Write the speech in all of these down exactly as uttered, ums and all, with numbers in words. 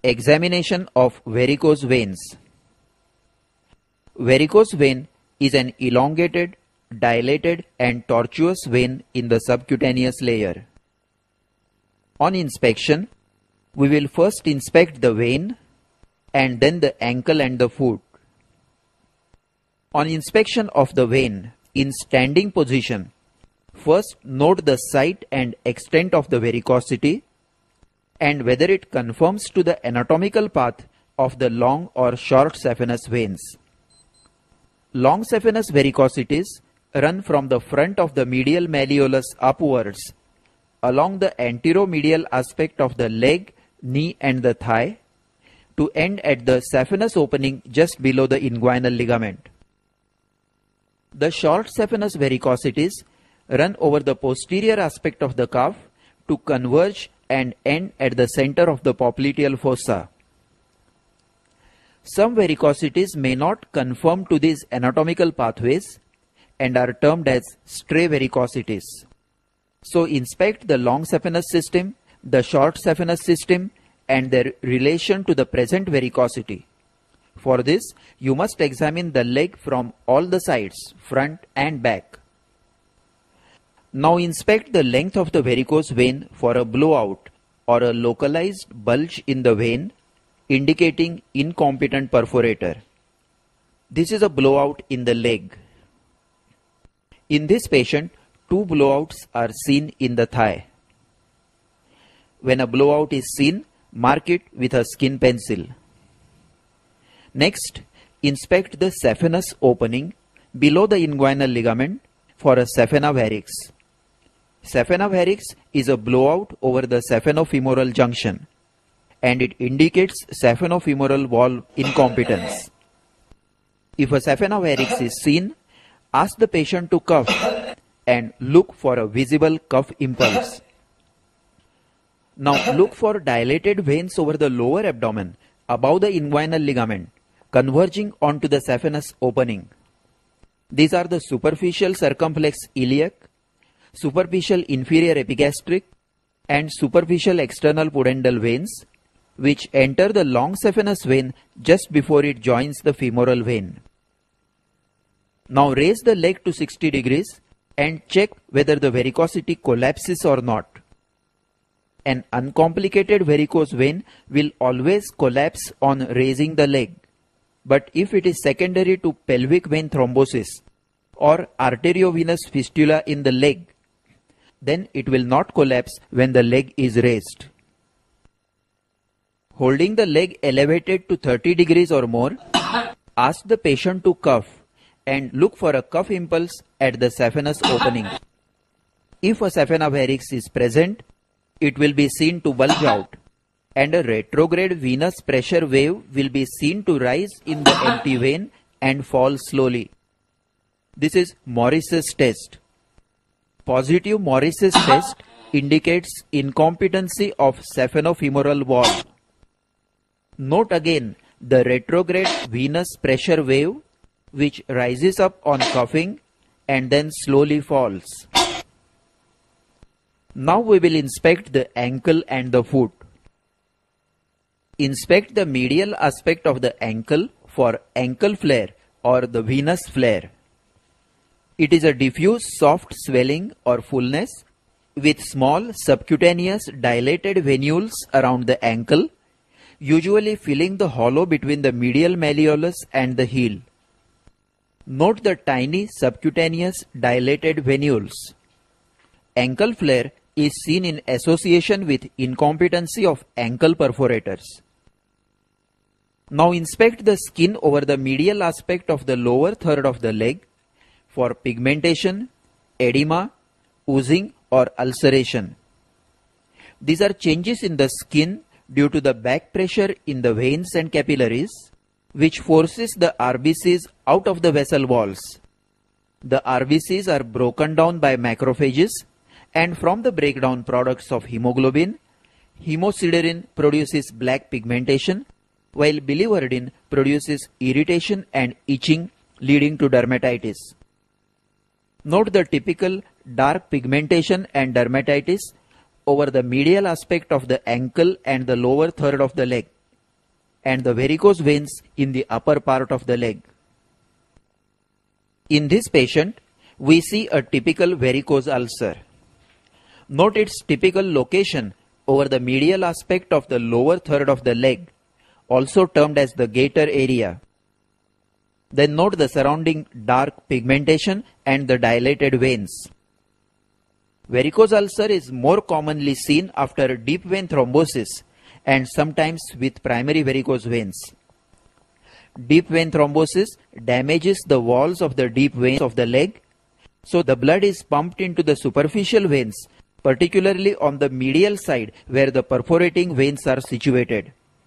Examination of varicose veins. Varicose vein is an elongated, dilated and tortuous vein in the subcutaneous layer. On inspection, we will first inspect the vein and then the ankle and the foot. On inspection of the vein in standing position, first note the site and extent of the varicosity and whether it conforms to the anatomical path of the long or short saphenous veins. Long saphenous varicosities run from the front of the medial malleolus upwards along the anteromedial aspect of the leg, knee and the thigh to end at the saphenous opening just below the inguinal ligament. The short saphenous varicosities run over the posterior aspect of the calf to converge and end at the center of the popliteal fossa. Some varicosities may not conform to these anatomical pathways and are termed as stray varicosities. So inspect the long saphenous system, the short saphenous system and their relation to the present varicosity. For this, you must examine the leg from all the sides, front and back. Now inspect the length of the varicose vein for a blowout or a localized bulge in the vein indicating incompetent perforator. This is a blowout in the leg. In this patient, two blowouts are seen in the thigh. When a blowout is seen, mark it with a skin pencil. Next, inspect the saphenous opening below the inguinal ligament for a saphena varix. Saphena varix is a blowout over the saphenofemoral junction and it indicates saphenofemoral valve incompetence. If a saphena varix is seen, ask the patient to cough and look for a visible cough impulse. Now look for dilated veins over the lower abdomen above the inguinal ligament converging onto the saphenous opening. These are the superficial circumflex iliac, superficial inferior epigastric and superficial external pudendal veins which enter the long saphenous vein just before it joins the femoral vein. Now raise the leg to sixty degrees and check whether the varicosity collapses or not. An uncomplicated varicose vein will always collapse on raising the leg, but if it is secondary to pelvic vein thrombosis or arteriovenous fistula in the leg, then it will not collapse when the leg is raised. Holding the leg elevated to thirty degrees or more, ask the patient to cough and look for a cough impulse at the saphenous opening. If a saphena varix is present, it will be seen to bulge out and a retrograde venous pressure wave will be seen to rise in the empty vein and fall slowly. This is Morris's test. Positive Morris's test indicates incompetency of saphenofemoral valve. Note again the retrograde venous pressure wave which rises up on coughing and then slowly falls. Now we will inspect the ankle and the foot. Inspect the medial aspect of the ankle for ankle flare or the venous flare. It is a diffuse soft swelling or fullness with small subcutaneous dilated venules around the ankle, usually filling the hollow between the medial malleolus and the heel. Note the tiny subcutaneous dilated venules. Ankle flare is seen in association with incompetency of ankle perforators. Now inspect the skin over the medial aspect of the lower third of the leg for pigmentation, edema, oozing or ulceration. These are changes in the skin due to the back pressure in the veins and capillaries which forces the R B Cs out of the vessel walls. The R B Cs are broken down by macrophages and from the breakdown products of hemoglobin, hemosiderin produces black pigmentation while biliverdin produces irritation and itching leading to dermatitis. Note the typical dark pigmentation and dermatitis over the medial aspect of the ankle and the lower third of the leg and the varicose veins in the upper part of the leg. In this patient, we see a typical varicose ulcer. Note its typical location over the medial aspect of the lower third of the leg, also termed as the gaiter area. Then note the surrounding dark pigmentation and the dilated veins. Varicose ulcer is more commonly seen after deep vein thrombosis and sometimes with primary varicose veins. Deep vein thrombosis damages the walls of the deep veins of the leg, so the blood is pumped into the superficial veins, particularly on the medial side where the perforating veins are situated.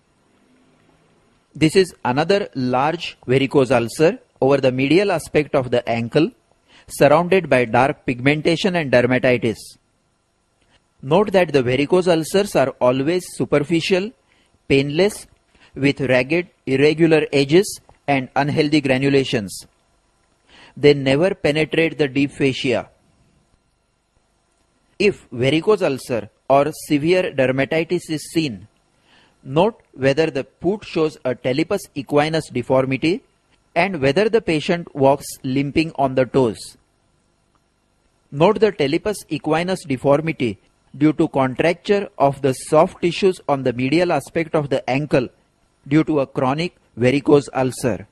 This is another large varicose ulcer over the medial aspect of the ankle, surrounded by dark pigmentation and dermatitis. Note that the varicose ulcers are always superficial, painless, with ragged, irregular edges and unhealthy granulations. They never penetrate the deep fascia. If varicose ulcer or severe dermatitis is seen, note whether the foot shows a talipes equinus deformity and whether the patient walks limping on the toes. Note the talipes equinus deformity due to contracture of the soft tissues on the medial aspect of the ankle due to a chronic varicose ulcer.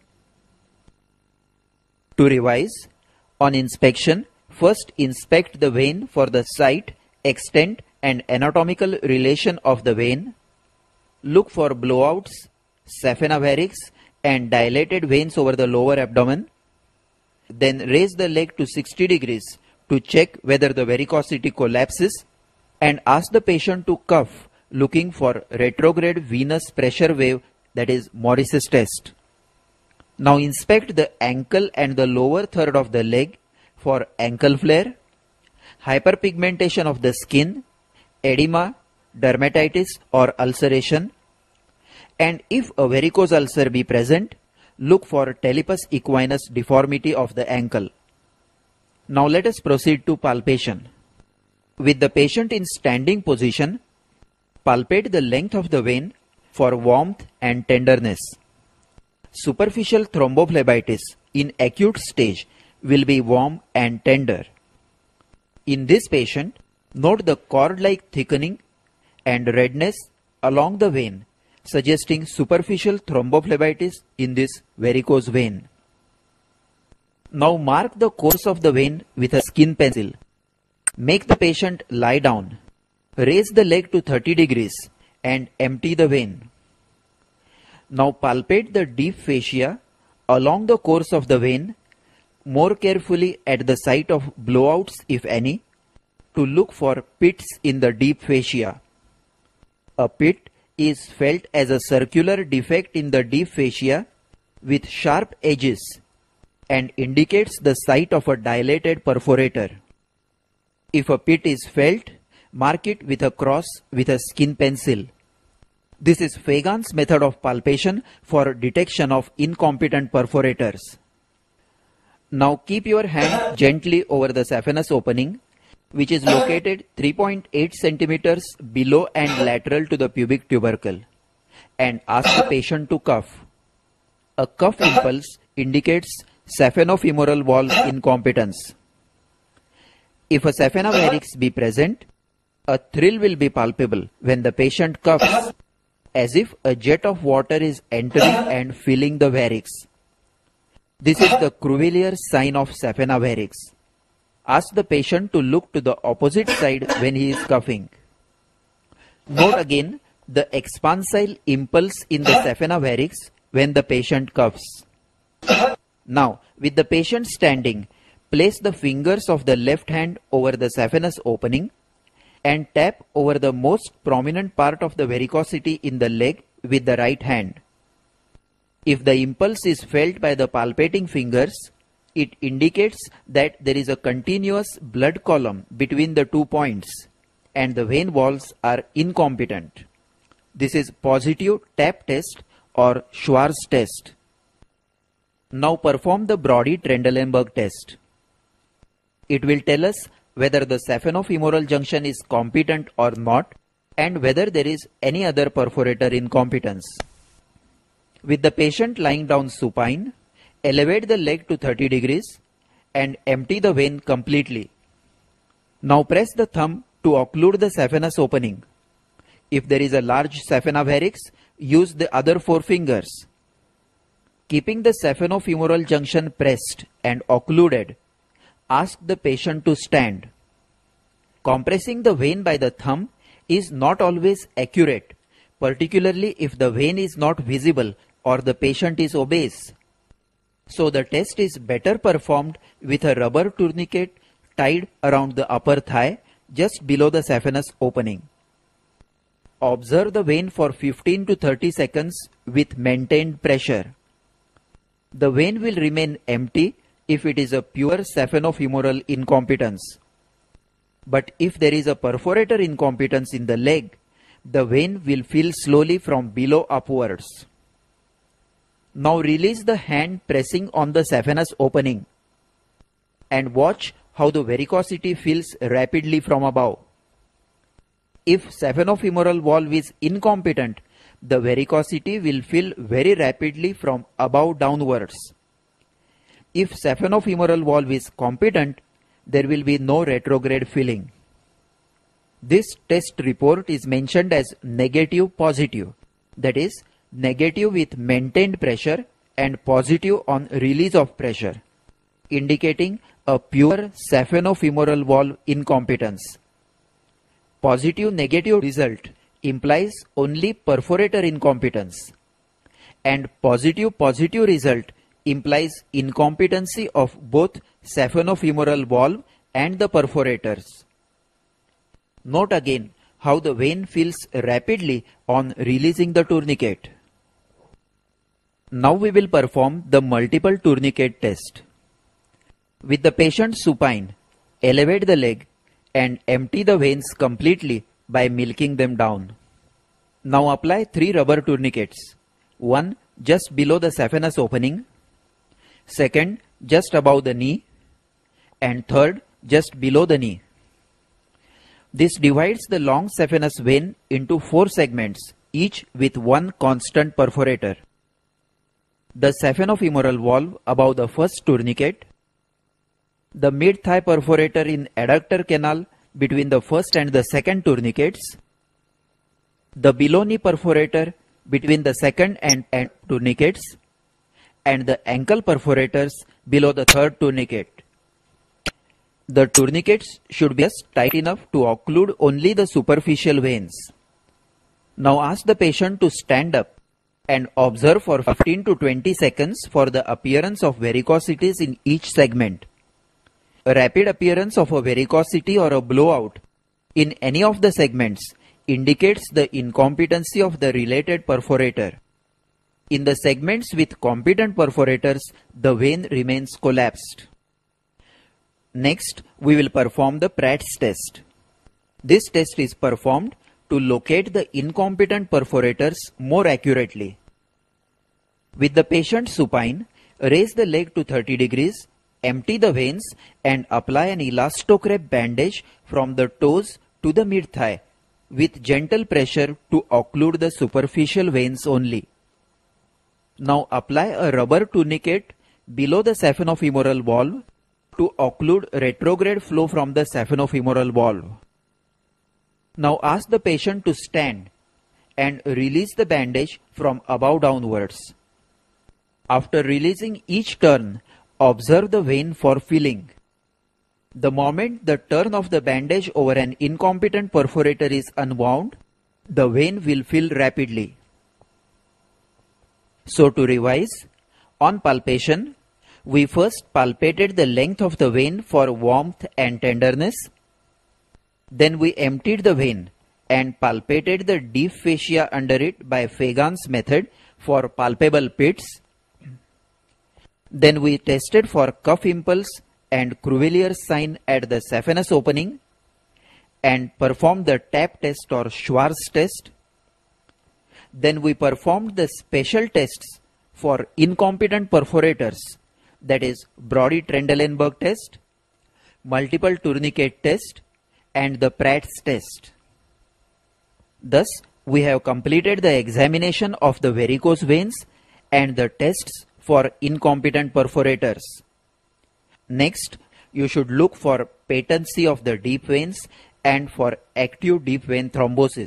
To revise, on inspection, first inspect the vein for the site, extent and anatomical relation of the vein. Look for blowouts, saphenous varix and dilated veins over the lower abdomen. Then raise the leg to sixty degrees to check whether the varicosity collapses and ask the patient to cuff looking for retrograde venous pressure wave, that is Morris's test. Now inspect the ankle and the lower third of the leg for ankle flare, hyperpigmentation of the skin, edema, dermatitis or ulceration, and if a varicose ulcer be present, look for talipes equinus deformity of the ankle. Now let us proceed to palpation. With the patient in standing position, palpate the length of the vein for warmth and tenderness. Superficial thrombophlebitis in acute stage will be warm and tender. In this patient, note the cord-like thickening and redness along the vein, suggesting superficial thrombophlebitis in this varicose vein. Now mark the course of the vein with a skin pencil. Make the patient lie down. Raise the leg to thirty degrees and empty the vein. Now palpate the deep fascia along the course of the vein, more carefully at the site of blowouts if any, to look for pits in the deep fascia. A pit is felt as a circular defect in the deep fascia with sharp edges and indicates the site of a dilated perforator. If a pit is felt, mark it with a cross with a skin pencil. This is Fagan's method of palpation for detection of incompetent perforators. Now keep your hand gently over the saphenous opening, which is located three point eight centimeters below and lateral to the pubic tubercle, and ask the patient to cuff. A cuff impulse indicates saphenofemoral wall incompetence. If a saphenous varix be present, a thrill will be palpable when the patient cuffs, as if a jet of water is entering and filling the varix. This is the Cruvelier sign of saphenous varix. Ask the patient to look to the opposite side when he is cuffing. Note again the expansile impulse in the saphenous varix when the patient cuffs. Now, with the patient standing, place the fingers of the left hand over the saphenous opening and tap over the most prominent part of the varicosity in the leg with the right hand. If the impulse is felt by the palpating fingers, it indicates that there is a continuous blood column between the two points and the vein walls are incompetent. This is positive tap test or Schwarz test. Now perform the Brody-Trendelenburg test. It will tell us whether the saphenofemoral junction is competent or not and whether there is any other perforator incompetence. With the patient lying down supine, elevate the leg to thirty degrees and empty the vein completely. Now press the thumb to occlude the saphenous opening. If there is a large saphenavaryx, use the other four fingers. Keeping the saphenofemoral junction pressed and occluded, ask the patient to stand. Compressing the vein by the thumb is not always accurate, particularly if the vein is not visible or the patient is obese. So the test is better performed with a rubber tourniquet tied around the upper thigh just below the saphenous opening. Observe the vein for fifteen to thirty seconds with maintained pressure. The vein will remain empty if it is a pure saphenofemoral incompetence. But if there is a perforator incompetence in the leg, the vein will fill slowly from below upwards. Now release the hand pressing on the saphenous opening and watch how the varicosity fills rapidly from above. If saphenofemoral valve is incompetent, the varicosity will fill very rapidly from above downwards. If saphenofemoral valve is competent, there will be no retrograde filling. This test report is mentioned as negative positive, that is, negative with maintained pressure and positive on release of pressure, indicating a pure saphenofemoral valve incompetence. Positive negative result implies only perforator incompetence, and positive positive result implies incompetency of both saphenofemoral valve and the perforators. Note again how the vein fills rapidly on releasing the tourniquet. Now we will perform the multiple tourniquet test. With the patient supine, elevate the leg and empty the veins completely by milking them down. Now apply three rubber tourniquets. One just below the saphenous opening, second just above the knee, and third just below the knee. This divides the long saphenous vein into four segments, each with one constant perforator. The saphenofemoral valve above the first tourniquet, the mid-thigh perforator in adductor canal between the first and the second tourniquets, the below-knee perforator between the second and, and tourniquets, and the ankle perforators below the third tourniquet. The tourniquets should be just tight enough to occlude only the superficial veins. Now ask the patient to stand up and observe for fifteen to twenty seconds for the appearance of varicosities in each segment. A rapid appearance of a varicosity or a blowout in any of the segments indicates the incompetency of the related perforator. In the segments with competent perforators, the vein remains collapsed. Next, we will perform the Pratt's test. This test is performed to locate the incompetent perforators more accurately. With the patient supine, raise the leg to thirty degrees, empty the veins and apply an elastocrep bandage from the toes to the mid-thigh with gentle pressure to occlude the superficial veins only. Now apply a rubber tourniquet below the saphenofemoral valve to occlude retrograde flow from the saphenofemoral valve. Now ask the patient to stand and release the bandage from above downwards. After releasing each turn, observe the vein for filling. The moment the turn of the bandage over an incompetent perforator is unwound, the vein will fill rapidly. So to revise, on palpation, we first palpated the length of the vein for warmth and tenderness. Then we emptied the vein and palpated the deep fascia under it by Fagan's method for palpable pits. Then we tested for cuff impulse and Cruvelier's sign at the saphenous opening and performed the tap test or Schwarz test. Then we performed the special tests for incompetent perforators, that is Brody-Trendelenburg test, multiple tourniquet test, and the Pratt's test. Thus, we have completed the examination of the varicose veins and the tests for incompetent perforators. Next, you should look for patency of the deep veins and for active deep vein thrombosis.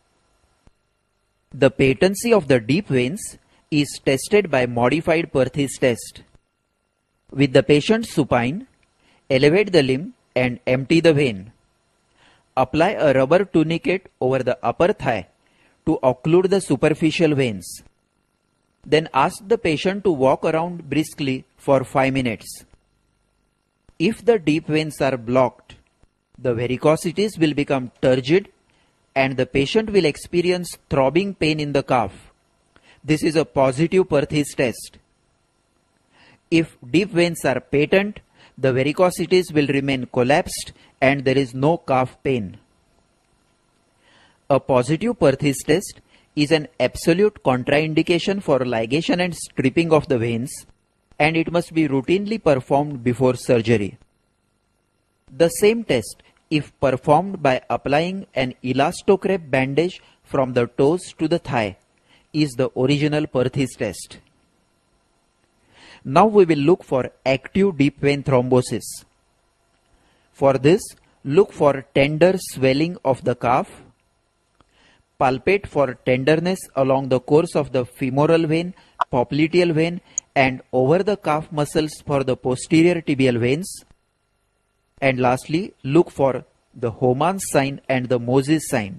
The patency of the deep veins is tested by modified Perthes test. With the patient supine, elevate the limb and empty the vein. Apply a rubber tourniquet over the upper thigh to occlude the superficial veins. Then ask the patient to walk around briskly for five minutes. If the deep veins are blocked, the varicosities will become turgid and the patient will experience throbbing pain in the calf. This is a positive Perthes test. If deep veins are patent, the varicosities will remain collapsed and there is no calf pain. A positive Perthes test is an absolute contraindication for ligation and stripping of the veins, and it must be routinely performed before surgery. The same test, if performed by applying an elastocrep bandage from the toes to the thigh, is the original Perthes test. Now we will look for active deep vein thrombosis. For this, look for tender swelling of the calf. Palpate for tenderness along the course of the femoral vein, popliteal vein, and over the calf muscles for the posterior tibial veins. And lastly, look for the Homan's sign and the Moses sign.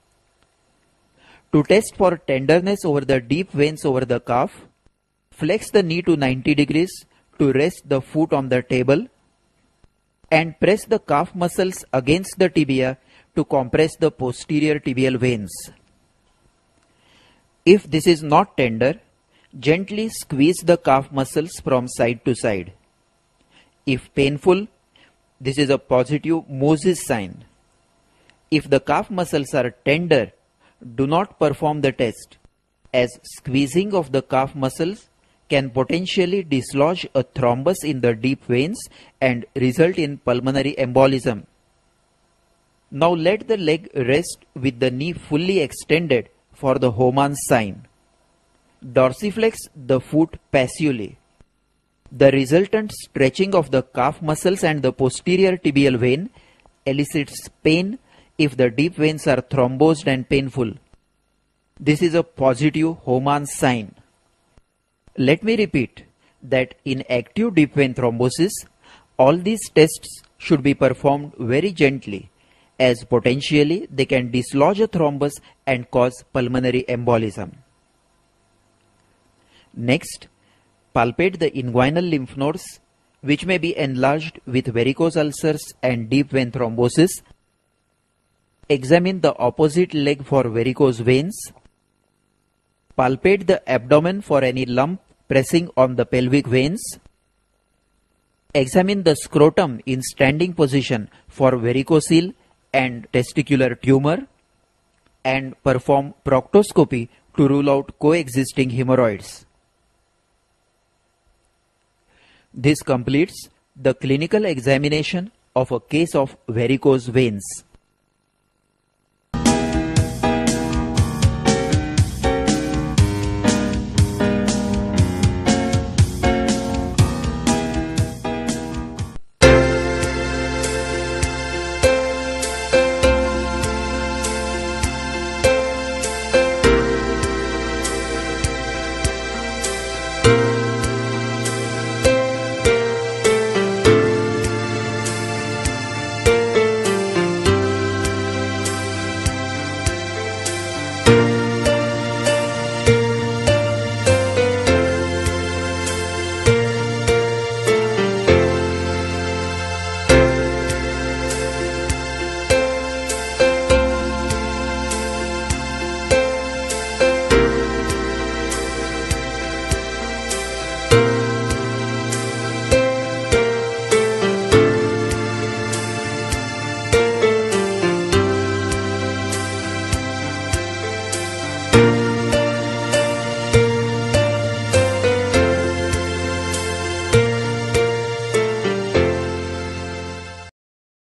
To test for tenderness over the deep veins over the calf, flex the knee to ninety degrees to rest the foot on the table and press the calf muscles against the tibia to compress the posterior tibial veins. If this is not tender, gently squeeze the calf muscles from side to side. If painful, this is a positive Moses sign. If the calf muscles are tender, do not perform the test, as squeezing of the calf muscles can potentially dislodge a thrombus in the deep veins and result in pulmonary embolism. Now let the leg rest with the knee fully extended for the Homan's sign. Dorsiflex the foot passively. The resultant stretching of the calf muscles and the posterior tibial vein elicits pain if the deep veins are thrombosed and painful. This is a positive Homan's sign. Let me repeat that in active deep vein thrombosis, all these tests should be performed very gently, as potentially they can dislodge a thrombus and cause pulmonary embolism. Next, palpate the inguinal lymph nodes, which may be enlarged with varicose ulcers and deep vein thrombosis. Examine the opposite leg for varicose veins. Palpate the abdomen for any lump pressing on the pelvic veins. Examine the scrotum in standing position for varicocele and testicular tumor, and perform proctoscopy to rule out coexisting hemorrhoids. This completes the clinical examination of a case of varicose veins.